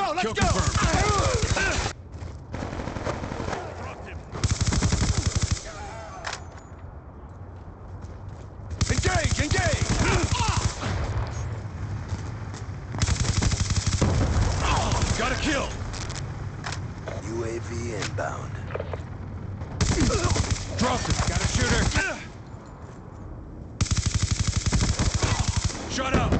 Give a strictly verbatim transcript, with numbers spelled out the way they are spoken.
go, let's Kill go! confirmed. Engage, engage! Got a kill. U A V inbound. Dropped him. Got a shooter. Shut up.